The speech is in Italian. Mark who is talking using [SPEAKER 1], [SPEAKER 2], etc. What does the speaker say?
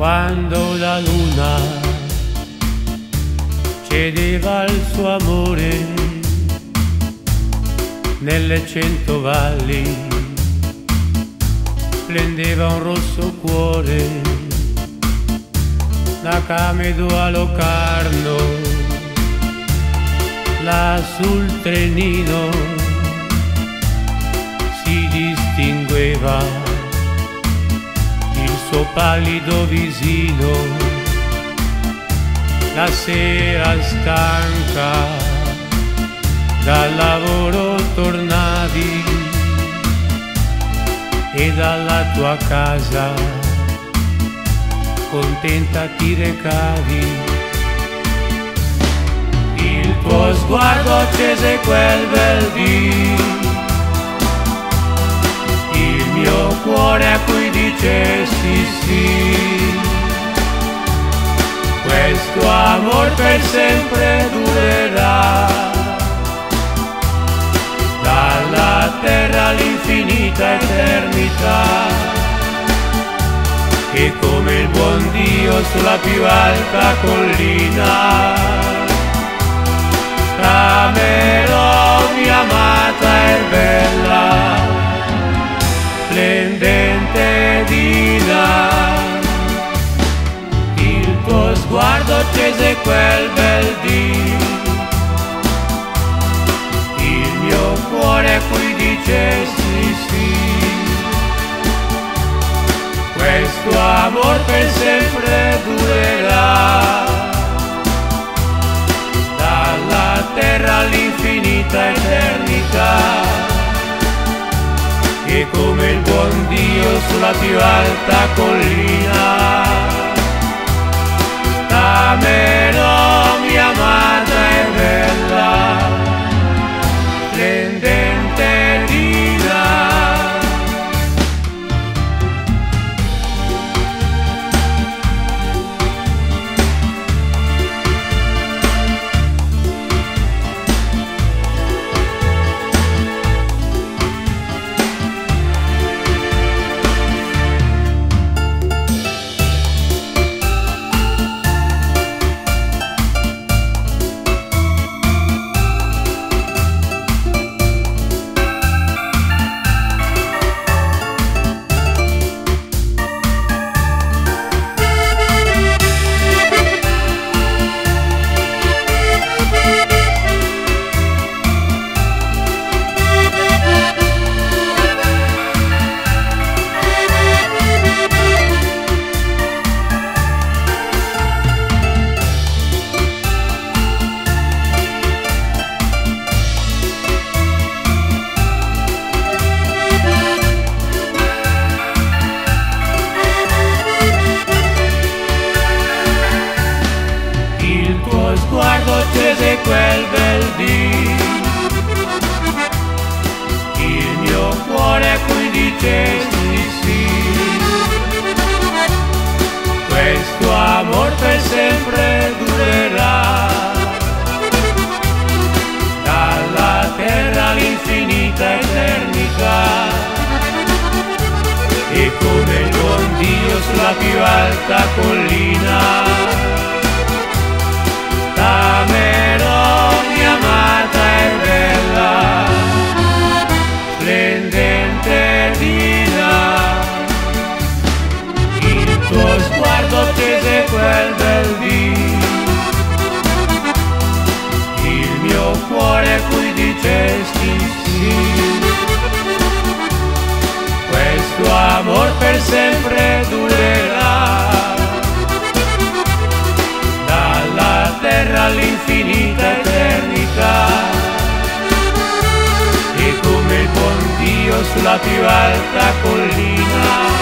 [SPEAKER 1] quando la luna cedeva il suo amore nelle 100 valli, splendeva un rosso cuore da Camedo a Locarno, là sul trenino si distingueva il suo pallido visino. La sera stanca dal lavoro tornavi e dalla tua casa contenta ti recavi. Il tuo sguardo accese quel bel dì, il mio cuore a cui dicesti sì. Questo amor per sempre durerà, dalla terra all'infinita eternità, che come il buon Dio sulla più alta collina amerò mia amata e bella, splendente Dina. Il tuo sguardo accese quel bel dì, il mio cuore a cui dicesti sì. Questo amor per sempre durerà, dalla terra all'infinita eternità, che come il buon Dio sulla più alta collina amerò mia amata e bella, splendente Dina. Sguardo accese quel bel dì, il mio cuore a cui dicesti sì. Questo amor per sempre durerà, dalla terra all'infinita eternità, e come il buon Dio sulla più alta collina amerò mia amata e bella, splendente Dina. Il tuo sguardo accese quel bel dì, il mio cuore a cui dicesti sì. Questo amor per sempre durerà, all'infinita eternità, e come il buon Dio sulla più alta collina